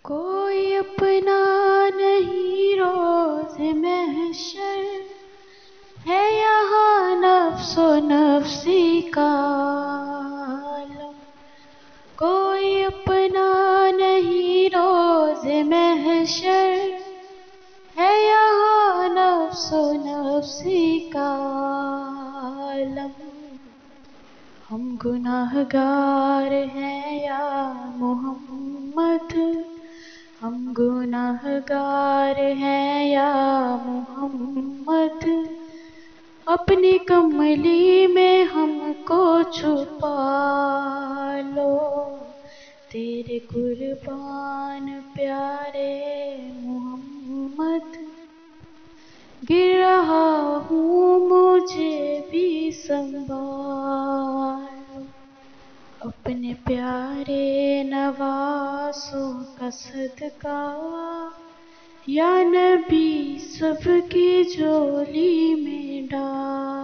کوئی اپنا نہیں روز محشر، ہے یہاں نفس و نفسی کا عالم۔ کوئی اپنا نہیں روز محشر، ہے یہاں نفس و نفسی کا عالم۔ ہم گناہگار ہیں یا محمد، ہم گناہگار ہیں یا محمد، اپنی کملی میں ہم کو چھپا لو، تیرے قربان پیارے محمد۔ گر رہا ہوں مجھے بھی سنبھال، اپنے پیارے نواسوں کا صدقہ، یا نبی سب کی جھولی میں ڈال۔